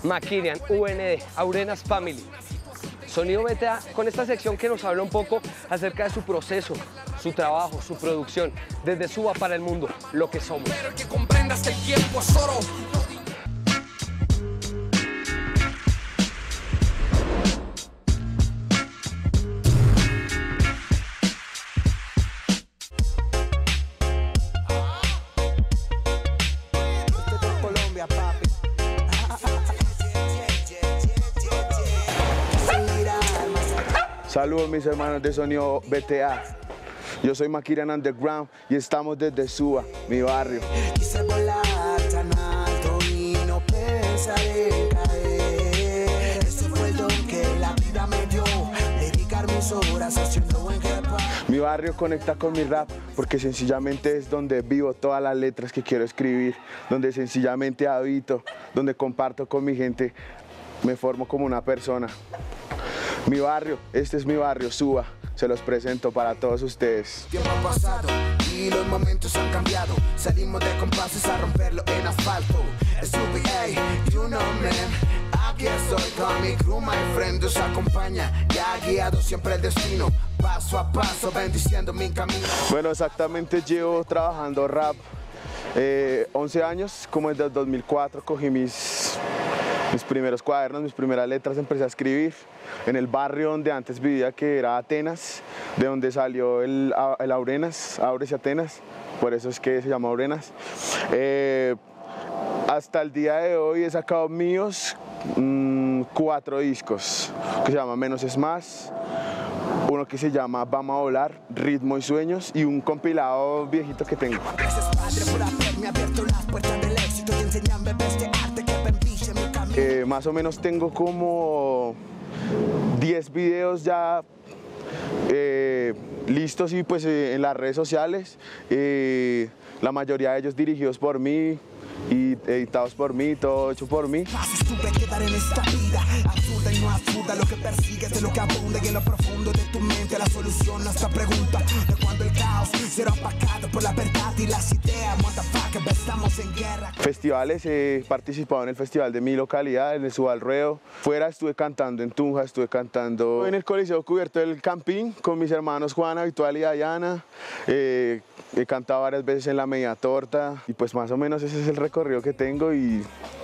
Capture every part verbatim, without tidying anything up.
Makirian, U N D, Aurenas Family. Sonido B T A con esta sección que nos habla un poco acerca de su proceso, su trabajo, su producción, desde Suba para el mundo, lo que somos. Pero que comprendas que el tiempo es oro. Saludos mis hermanos de Sonido B T A. Yo soy Makirian Underground y estamos desde Suba, mi barrio. Quise volar tan alto y no pensar en caer. Ese fue el don que la vida me dio, dedicar mis horas haciendo buen jefa. Mi barrio conecta con mi rap porque sencillamente es donde vivo todas las letras que quiero escribir, donde sencillamente habito, donde comparto con mi gente, me formo como una persona. Mi barrio, este es mi barrio, Suba, se los presento para todos ustedes. Tiempo ha pasado y los momentos han cambiado. Salimos de compases a romperlo en asfalto. Es U B A, you know man. Aquí estoy con mi crew, my friend, nos acompaña. Ya guiado siempre el destino, paso a paso, bendiciendo mi camino. Bueno, exactamente llevo trabajando rap eh, once años, como desde el dos mil cuatro cogí mis... mis primeros cuadernos, mis primeras letras, empecé a escribir en el barrio donde antes vivía, que era Atenas, de donde salió el, el Aurenas, Aures y Atenas, por eso es que se llama Aurenas. Eh, hasta el día de hoy he sacado míos mmm, cuatro discos, que se llama Menos es Más, uno que se llama Vamos a Volar, Ritmo y Sueños, y un compilado viejito que tengo. Gracias padre por haberme abierto las puertas del éxito y enseñarme este arte que bendice mi camino. Eh, más o menos tengo como diez videos ya eh, listos y pues eh, en las redes sociales, eh, la mayoría de ellos dirigidos por mí y editados por mí, todo hecho por mí. Tuve que dar en esta vida absurda y no absurda, lo que persigues de lo que abunda y en lo profundo de tu mente la solución a esta pregunta de cuando el caos será opacado por la verdad y las ideas. Motherfucker, estamos en guerra. Festivales, he participado en el festival de mi localidad, en el Suba al Ruedo. Fuera estuve cantando en Tunja, estuve cantando en el Coliseo Cubierto del Campín con mis hermanos Juana, Victual y Dayana. Eh, he cantado varias veces en la Media Torta y pues más o menos ese es el recorrido que tengo y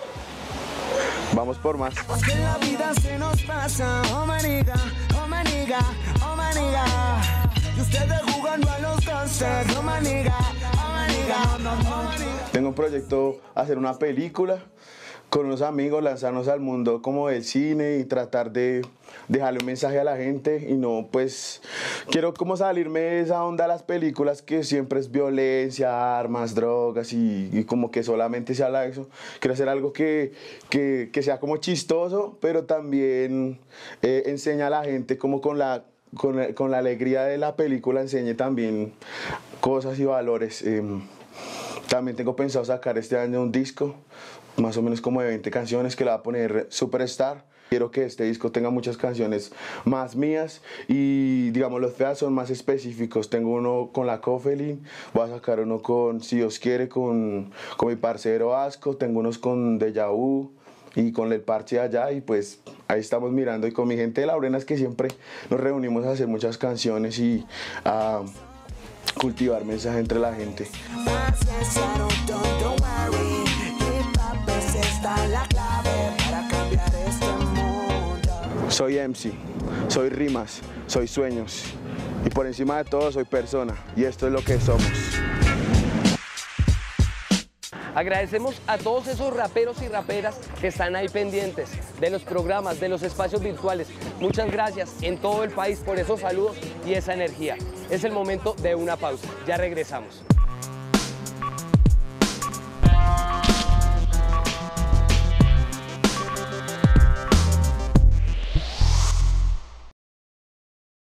vamos por más. Porque la vida se nos pasa, oh maniga, oh maniga, oh maniga. Y ustedes jugando a los cáncer, oh maniga, oh maniga, oh maniga. Tengo un proyecto, hacer una película con unos amigos, lanzarnos al mundo como del cine y tratar de dejarle un mensaje a la gente y no, pues, quiero como salirme de esa onda de las películas que siempre es violencia, armas, drogas y, y como que solamente se habla de eso. Quiero hacer algo que, que, que sea como chistoso, pero también eh, enseña a la gente como con la, con, la, con la alegría de la película, enseñe también cosas y valores. Eh, también tengo pensado sacar este año un disco, más o menos como de veinte canciones, que le va a poner Superstar. Quiero que este disco tenga muchas canciones más mías y digamos los feas son más específicos. Tengo uno con la Cofelin, voy a sacar uno con Si Dios Quiere, con, con mi parcero Asco, tengo unos con Deja Vu y con el parche allá y pues ahí estamos mirando y con mi gente de Laurenas que siempre nos reunimos a hacer muchas canciones y a cultivar mensaje entre la gente. Soy M C, soy rimas, soy sueños y por encima de todo soy persona y esto es lo que somos. Agradecemos a todos esos raperos y raperas que están ahí pendientes de los programas, de los espacios virtuales. Muchas gracias en todo el país por esos saludos y esa energía. Es el momento de una pausa. Ya regresamos.